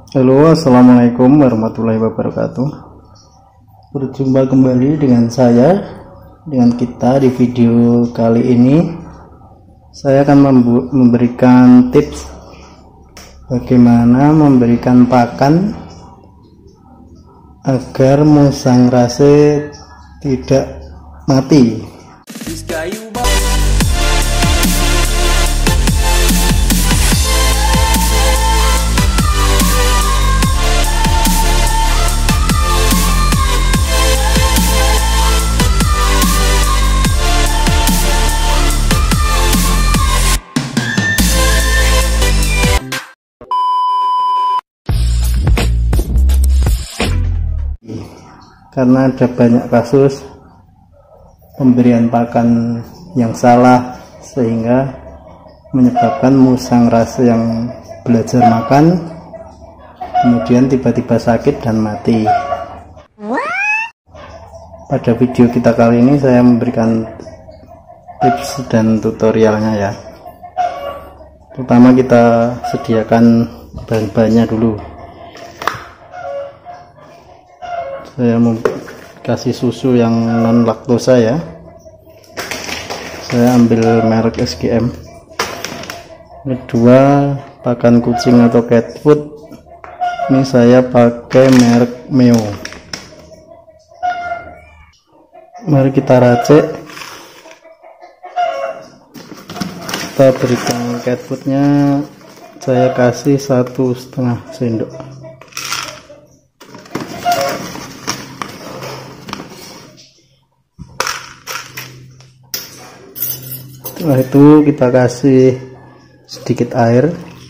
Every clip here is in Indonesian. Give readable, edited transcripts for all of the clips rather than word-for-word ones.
Halo, assalamualaikum warahmatullahi wabarakatuh. Berjumpa kembali dengan kita di video kali ini. Saya akan memberikan tips bagaimana memberikan pakan agar musang rase tidak mati. Karena ada banyak kasus pemberian pakan yang salah sehingga menyebabkan musang rase yang belajar makan kemudian tiba-tiba sakit dan mati. Pada video kita kali ini saya memberikan tips dan tutorialnya ya. Pertama kita sediakan bahan-bahannya dulu. Saya mau kasih susu yang non laktosa ya. Saya ambil merek SGM. Kedua, pakan kucing atau cat food. Ini saya pakai merek Meo. Mari kita racik. Kita berikan cat foodnya. Saya kasih 1,5 sendok. Setelah itu kita kasih sedikit air.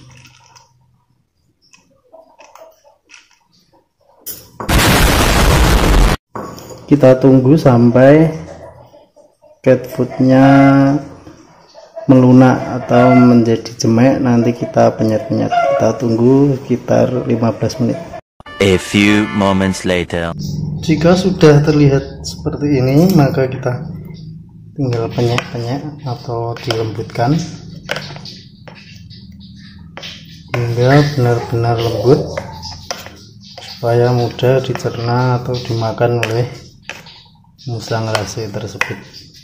Kita tunggu sampai cat foodnya melunak atau menjadi jemek, nanti kita penyet-penyet. Kita tunggu sekitar 15 menit. A few moments later. Jika sudah terlihat seperti ini, maka kita tinggal penyek-penyek atau dilembutkan hingga benar-benar lembut supaya mudah dicerna atau dimakan oleh musang rase tersebut.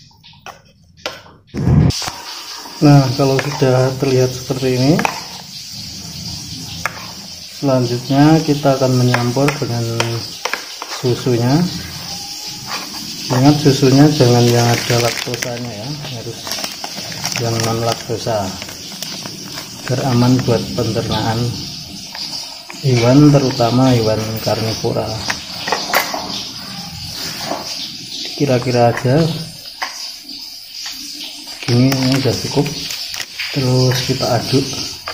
Nah, kalau sudah terlihat seperti ini, selanjutnya kita akan menyampur dengan susunya. Ingat, susunya jangan yang ada laktosanya ya, harus yang non laktosa agar aman buat pencernaan hewan, terutama hewan karnivora. Kira-kira aja ini udah cukup. Terus kita aduk.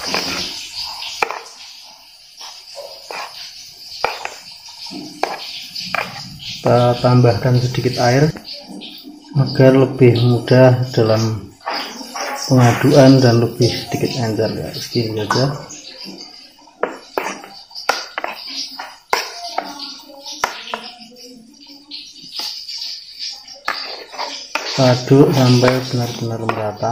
Kita tambahkan sedikit air agar lebih mudah dalam pengaduan dan lebih sedikit encer ya. Segini aja. Aduk sampai benar-benar merata.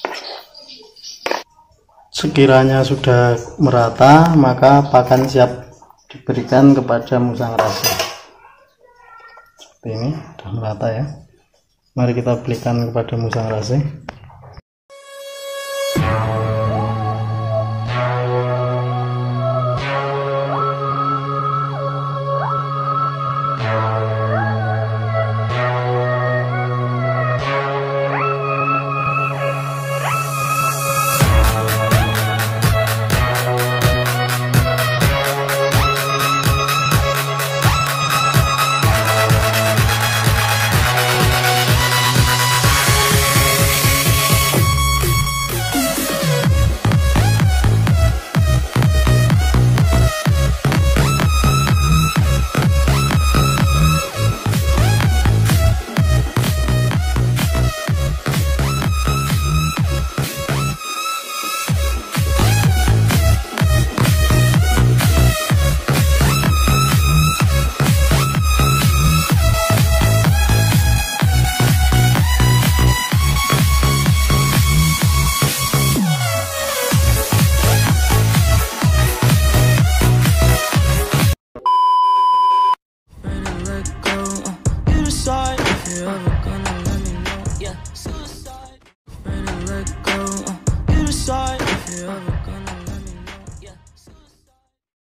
Sekiranya sudah merata, maka pakan siap diberikan kepada musang rase. Ini sudah merata ya. Mari kita berikan kepada musang rase.